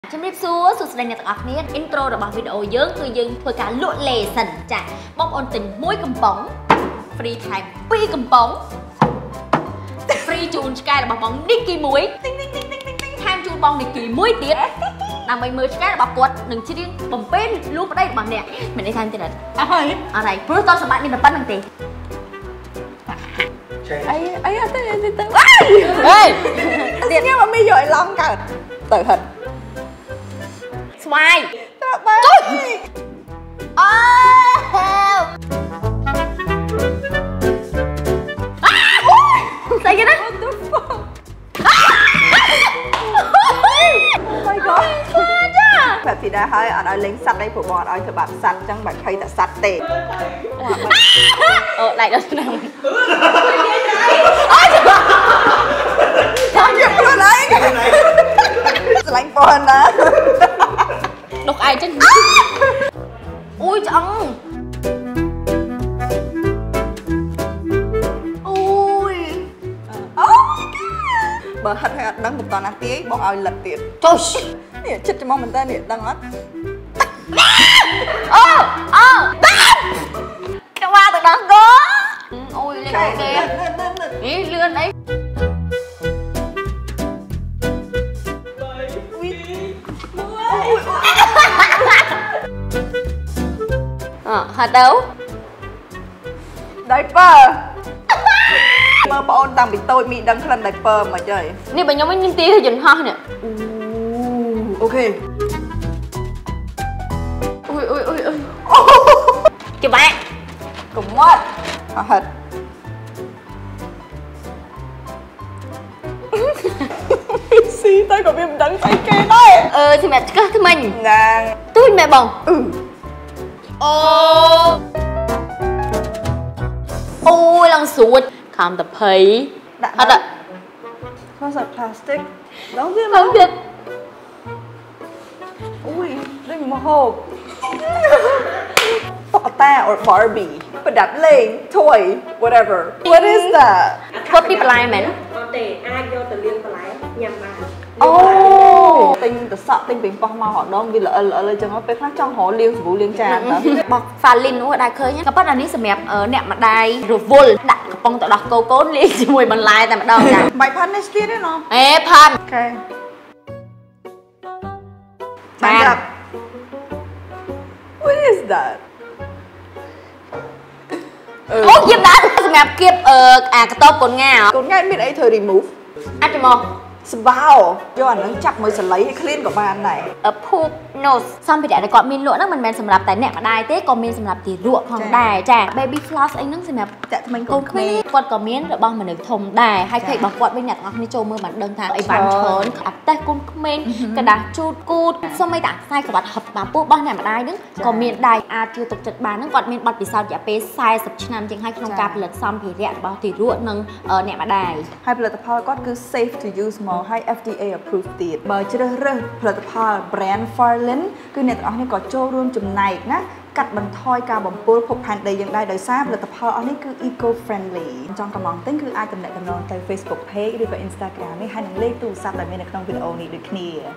ជំរាបសួរសួស្តីអ្នកទាំងអស់គ្នា intro របស់វីដេអូយើងគឺយើងធ្វើការលក់លេសិនចា៎បងប្អូនទិញ1កំប៉ុង free ថែម2កំប៉ុង free ជូនឆ្កែរបស់បងនីគី1ថែមជូនបងនីគី1ទៀតដើម្បីមើលឆ្កែរបស់គាត់នឹងច្រៀងបំពេញលួងប្តីរបស់អ្នកមានន័យថាទៀតអត់ហើយអត់ហើយព្រោះតសម្បត្តិមានតែប៉ុណ្្នឹងទេអីអត់ទេទៅហេទៀតនេះមកមីយកឲ្យឡងកើតទៅហិតស្វាយទៅបើអូស្អីគេណា my god แบบที่ได้ให้អត់ឲ្យលេងសัตว์អីព្រោះបងអត់ឲ្យធ្វើបាបសัตว์អញ្ចឹងបើភ័យតែសัตว์ទេអូដៃដល់ឆ្នាំអូចាំខ្លួនឯងស្លាញ់ប៉ុណ្ណាដុកឯងចឹងអូយឆ្អឹងបើហិតឲ្យអត់ដឹងមិនតណាទាយបងឲ្យលិតទៀតចុះនេះចិត្តច្មោះមែនតើនេះដឹងអត់អូក្បាលទៅដល់កអូយលេងគេនេះលឿនអីហត់ទៅdiaperមើលបងអូនតាំងពីតូចមីដឹងក្លិន diaper មិនអីនេះបើខ្ញុំវិញមានទីយន្តហោះនេះអូខេអូយច្បាក់កុំមកហិតស៊ីតែក៏វាមិនដឹងស្អីគេដែរសម្រាប់ឆ្កឹះថ្មិញណាទូចមែនបងអូយឡើងស្រួចខំតែភ័យដាក់អត់ខោសាប់ផ្លាស្ទិកដល់វាឡើងទៀតអូយដូចមកហូបតុក្កតា or Barbie ប្រដាប់លេង toy whatever what is that ធ្វើពីបន្លែមែនអត់ទេអាចយកទៅលាងបន្លែញ៉ាំបានអូទិញទៅសក់ទិញពីប៉ោះមករដងវាល្អិលអញ្ចឹងពេលខ្លះចង់រកលាងសាប៊ូលាងចានទៅបោះ Falin នោះដែរឃើញក៏ប៉ុន្តែនេះសម្រាប់អ្នកម្ដាយរវល់ដាក់កំប៉ុងទៅដោះកូនលាងជាមួយបន្លែតែម្ដងចាបាច់ផាន់នេះទៀតទេណូផាន់អូខេបាន What is that អូគៀបដាក់សម្រាប់គៀបអាកតបកូនងាកូនងាមានអីធ្វើ remove អាចមកស្បោយកអានឹងចាប់មួយសលៃឲ្យ clean ក៏បានដែរភូប nose សម្ភារៈដែលគាត់មានលក់ហ្នឹងមិនមែនសម្រាប់តែអ្នកម្ដាយទេក៏មានសម្រាប់ទារកផងដែរចា baby floss អីហ្នឹងសម្រាប់ចាក់ថ្មិញកូនក្មេងគាត់ក៏មានរបស់មនុស្សធំដែរហើយឃើញរបស់គាត់វិញអ្នកទាំងអស់គ្នាចូលមើលបានដឹងថាអីវ៉ាន់ច្រើនអាតេះកូនក្មេងกระดาษជូតគូតសូម្បីតែខ្សែក្បាត់ហឹបតាមពោះរបស់អ្នកម្ដាយហ្នឹងក៏មានដែរអាចជឿទុកចិត្តបានហ្នឹងគាត់មានបទពិសោធន៍រយៈពេល40ឆ្នាំជាងហើយក្នុងការផលិតសម្ភារៈរបស់ទារកនិងអ្នកម្ដាយហើយផលិតផលគាត់គឺ safe to use មកហើយ FDA approved ទៀតបើជ្រើសរើសផលិតផល brand Farlin គឺអ្នកទាំងអស់នេះក៏ចូលរួមចំណែកណាកាត់បន្ថយការបំពុលភពផែនដីយើងដែរដោយសារផលិតផលអស់នេះគឺ eco friendly ចង់កំងទិញគឺអាចទំនាក់ទំនងទៅ Facebook page ឬក៏ Instagram នេះហើយនឹងលេខទូរស័ព្ទដែលមាននៅក្នុងវីដេអូនេះដូចគ្នា